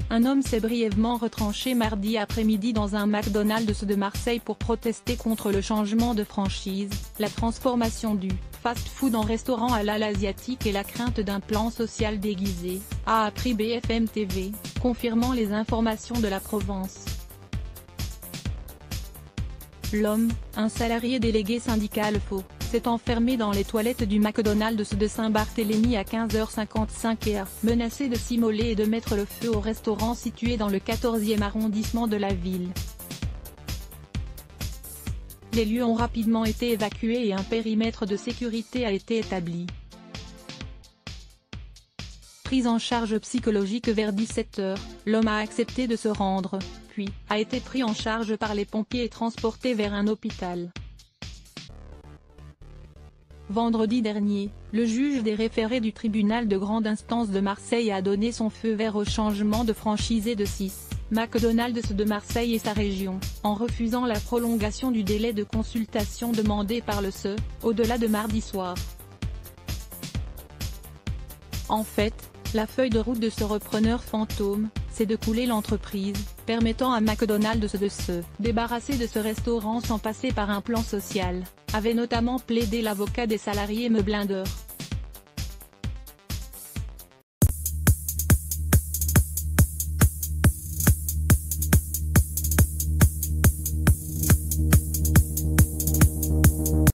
Un homme s'est brièvement retranché mardi après-midi dans un McDonald's de Marseille pour protester contre le changement de franchise, la transformation du fast-food en restaurant halal asiatique et la crainte d'un plan social déguisé, a appris BFM TV, confirmant les informations de la Provence. L'homme, un salarié délégué syndical faux, s'est enfermé dans les toilettes du McDonald's de Saint-Barthélemy à 15h55 et a menacé de s'immoler et de mettre le feu au restaurant situé dans le 14e arrondissement de la ville. Les lieux ont rapidement été évacués et un périmètre de sécurité a été établi. Pris en charge psychologique vers 17h, l'homme a accepté de se rendre, puis a été pris en charge par les pompiers et transporté vers un hôpital. Vendredi dernier, le juge des référés du tribunal de grande instance de Marseille a donné son feu vert au changement de franchisé de 6 McDonald's de Marseille et sa région, en refusant la prolongation du délai de consultation demandé par le SE, au-delà de mardi soir. En fait, la feuille de route de ce repreneur fantôme, c'est de couler l'entreprise, permettant à McDonald's de se débarrasser de ce restaurant sans passer par un plan social, avait notamment plaidé l'avocat des salariés Meublinder.